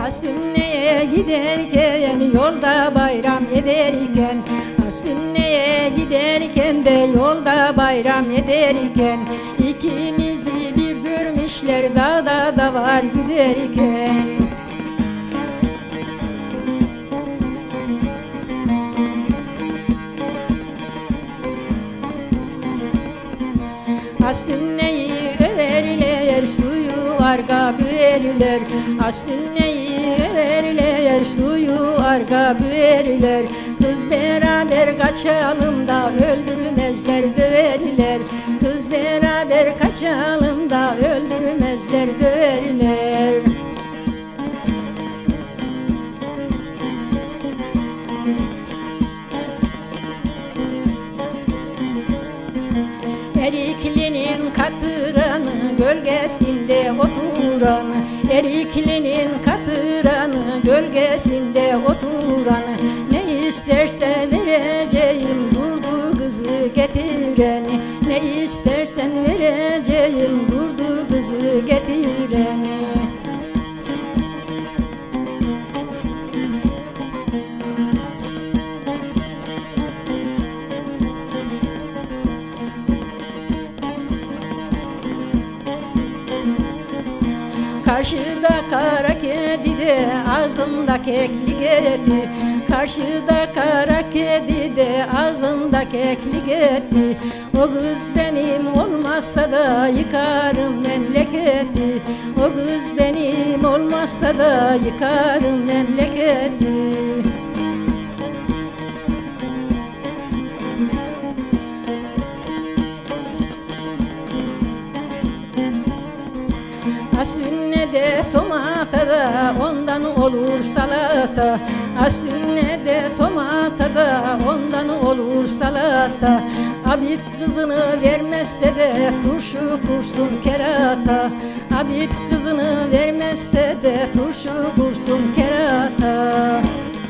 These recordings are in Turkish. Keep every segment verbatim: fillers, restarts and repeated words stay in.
Asünneye giderken yolda bayram ederken, Asünneye giderken de yolda bayram ederken, İkimizi bir görmüşler dağda da var güderken. Asünneyi överler, suyu arga büverler. Asünneyi överler, suyu arga büverler. Kız beraber kaçalım da öldürmezler döverler. Kız beraber kaçalım da öldürmezler döverler. Eriklinin katıranı, gölgesinde oturan, Eriklinin katıranı, gölgesinde oturan, ne isterse vereceğim durdu kızı getireni, ne istersen vereceğim durdu kızı getireni. Karşıda kara kedi de ağzında keklik etti. Karşıda kara kedi de ağzında keklik etti. O kız benim olmazsa da yıkarım memleketi. O kız benim olmazsa da yıkarım memleketi. Asünnede tomata da ondan olur salata. Asünnede tomata da ondan olur salata. Abid kızını vermezse de turşu kursun kerata. Abid kızını vermezse de turşu kursun kerata.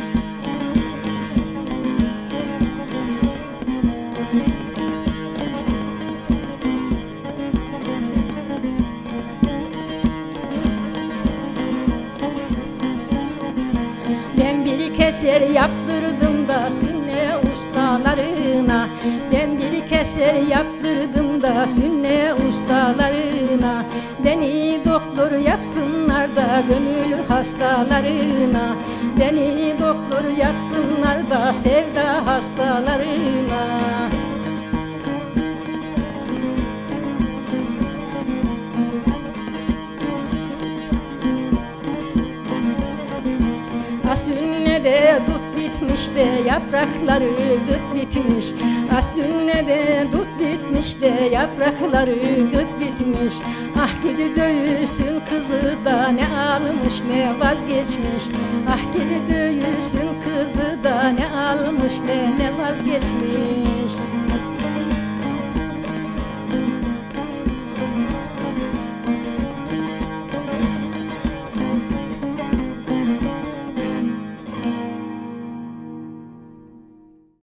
Ben bir keser yaptırdım da sünne ustalarına. Ben bir keser yaptırdım da sünne ustalarına. Beni doktor yapsınlar da gönül hastalarına. Beni doktor yapsınlar da sevda hastalarına. Asünnede dut bitmiş de yaprakları gıt bitmiş. Asünnede dut bitmiş de yaprakları gıt bitmiş. Ah gidi dövülsün kızı da ne almış ne vazgeçmiş. Ah gidi dövülsün kızı da ne almış ne ne vazgeçmiş.